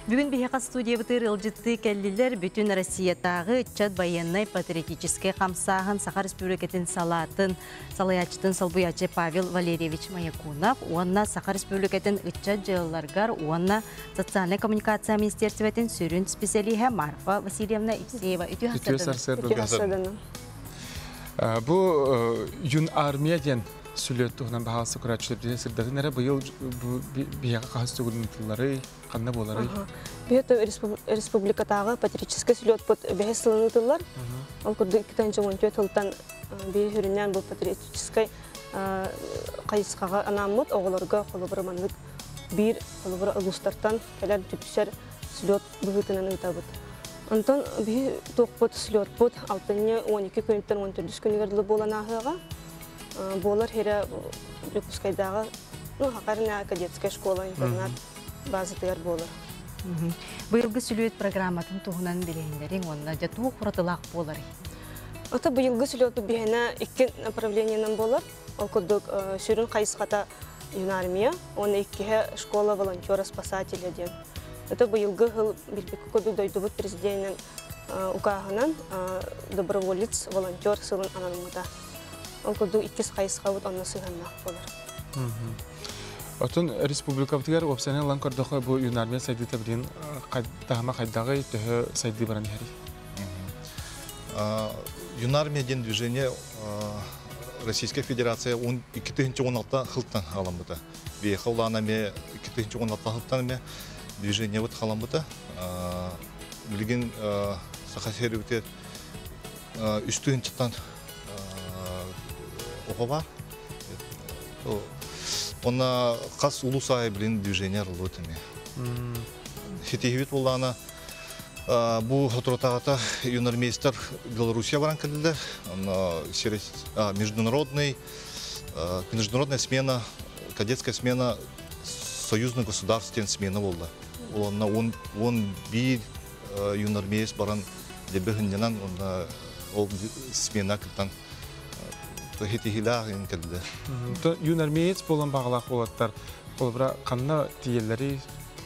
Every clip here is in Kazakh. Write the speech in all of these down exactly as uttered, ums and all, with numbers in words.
Бүгін бейхақа студия бұтыр ылжытты кәлілер бүтін Россиятағы чат военной патриотической қамсағын Саха Республикатын салатын салаячытын салбуячы Павел Валерьевич Маякунов, онна Саха Республикатын үтчат жылларгар, онна социальный коммуникация министерстветін сүрін специалиға Марфа Васильевна Ипсеева. Үті хасадыны. Бұл юн армиядан сүлет туғынан бағасы күрәтшіліп деген сірдатын әрі бұйыл бияға қағыз түгілін тұллары қанна болары? Бүйетті республикатағы патриотический сүлет бұд бәхес сылыны тұллар. Ол күрді екітінші он төрт ұлттан бей жүрінен бұл патриотический қайысқаға анамыд оғыларға қолыбыры маңдық бір қолыбыры ұлыстартан кәлер түпсер сүлет бұғытынан ұйтабыд. Антон бей тоқпыд сүлет бұд алтыне он екі күніттен он төрт күнігерлі болан ағыға. Болар хере Брюкускайдағы, ну, хақарына кадетская школа, интернат, базы тегер болар. Бұйылғы сүлет программатын туғынан білейіндерін, онына жатуы құратылақ болар. Ота бұйылғы сүлет бігені екі направлениянан болар. Ол күрдік сүрін қайысқата юнармия, оны екіге школа волонтера-спасателя ден. Ота бұйылғы ғыл білбекі көбі дойдыбыт президентінің ұқағынан доброволец, волонтер сылын ананымыда. Он курду иккис қайысқа бұд онна сығаннақ болар. Отын республика бұтығар опсияны лан көрдіқі бұл юнармия сайды табірін тағама қайдағы түхі сайды баран әрі? Юнармия ден движение Российская Федерация екі мың он алты қылттан қалам бұта. Бейхі ұланаме екі мың он алты қылттан движение бұт қалам бұта. Білген сақасері бұтер үсті үнчіттан оғыба. Она қас ұлысай білін движение рылы өтіме. Хетегебет болғаны бұл отыратағата юнармейстер Белоруссия баран кәлілдер. Международная смена, кадетская смена союзных государственных смена болды. Он бір юнармейст баран дебегінденен смена кіттан хетегілі кәлді. Юнармеец болан бағалақ болаттар, қолыбыра қанна тиелері?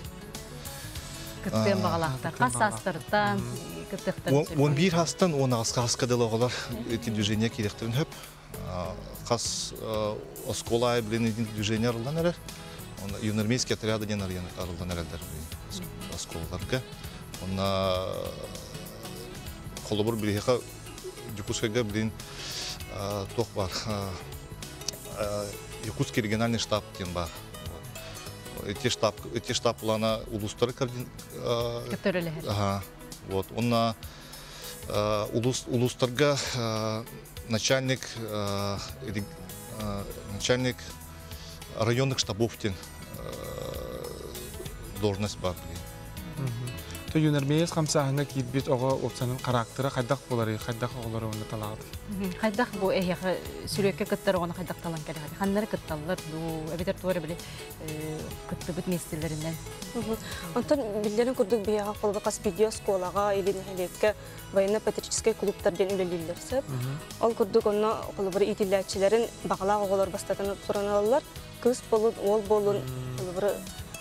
Күттен бағалақтар, қас астырттан, күттіқтен? он бір астан, он асқа-асқа дәлі оғалар эти движения керектерін хөп. Қас осколай білен един движения арылдан әрі. Юнармейский отряды ден арылдан әрілдер осколаларға. Қолыбыр білеға Дюкускайға білен тоқ бар. Якутский региональный штаб тен бар. Эти штаб, эти штаб улана улустары Которылы. Ага. Вот. Он на улустарга начальник начальник районных штабов тен должность бар. То юнармейс қамсағына кейбет оға опсанын қарақтыры қайдақ болары, қайдақ оғылары оны талағады? Қайдақ бұл әйеқі сүрекке күттері оны қайдақ талан кәлі. Қаннары күтталылар, әбетер туары білі күтті бүт местелерінен. Онтан білдерін күрдік бияға қолғы қас видео сколаға или нәхелекке военно-патриотический клубтардан үлелілерсіп. Ол күрдік оны қолыбыры итілләтшілерін бағалақ оғылар бастатаны тұран алылар. Күз болын, ол болын, қолыбыры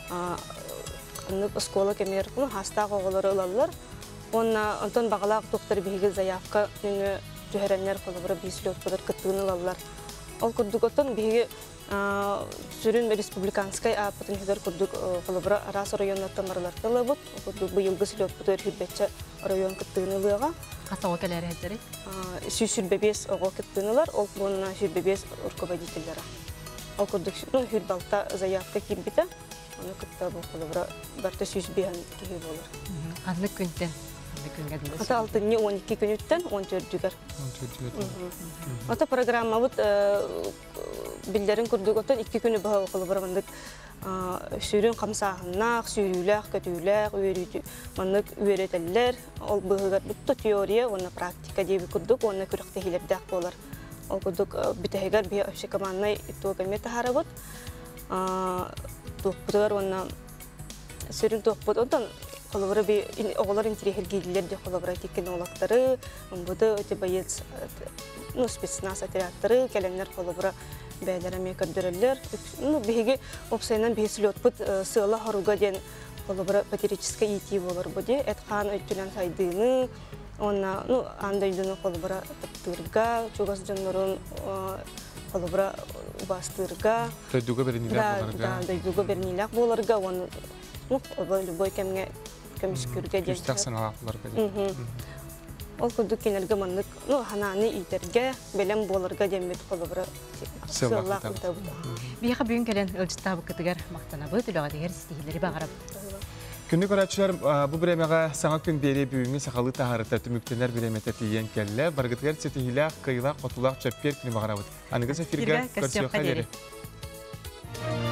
школа кемер, хастағы оғылары ұлалылар. Онтан бағалақ доктор бейгіл заявка үні жүхеренлер қолыбыры бейсілет бұдар күттігін ұлалылар. Ол күрдік оттан бейгі сүрін республиканскай апытын хедер күрдік қолыбыры арас районлардан барыларды ұлы бұд. Күрдік бұйылғы сілет бұдар хүрбетші район күттігін ұлыға. Қаса оға кәлері әдері? Сүрбебес оға күттігін ұлар, ол бұнына сүрбебес ұрқобадителері. Ол күрдік хүрбалта заявка кембіті. Оны күтті бұл қолыбыра барты сүйіз бейін кейі болыр. Қанды күнттен? Ата алтынне он екі күн өттен он төрт жүгер. Ата программа бұд білдерін күрдік оттан екі күні бұға қолыбыра мандық сүйрін қамсағынақ, сүйріләқ, көтіләқ, мандық өретелілер. Ол бұғығар бұтты теория, оны практика дейбі күрдік, оны күріқті хелердәқ болар. Ол күрдік бітәйгер бей өпші команднай итуғаметі хары бұд. Тоқпытығар онна сүрін тоқпыт. Онтан қолыбыры бей оғылар интерехер кейділер де қолыбыры теккен олақтары, бұды өте байец спецназ отрядтары, кәлемдер қолыбыры бәйлер әме көрдірілер. Бейге опсайынан бейсілі отпыт сыйлы харуға ден колобра патриотическая идти болар боди этхан өттүнөн сайдыны онна ну андайдыны колобра тырга чугас жаннорун колобра бастырга Тойдуга беренилер да боларга. да дойдуга бернилак боларга он ну любой кемге кемишкүргө Күстәк саналакларга. ол күдүк кинерге мандык ну хананы итерге белем боларга демет колобра Сыллак сыллак Бияха бүгін кәлен ылжыттабы кытыгар мақтанабы, түліға дегер стихилері бағарап. Күнні көрәтшілер, бұл біремеға саңа күн бері бүгінгі сақалы тағарыта түміктенер біреметі тиен кәлі, барғытығар сетихілі қиылақ, қотылақ, чөппер күні бағарабыд. Анығыз эфирге көрсеуға дері.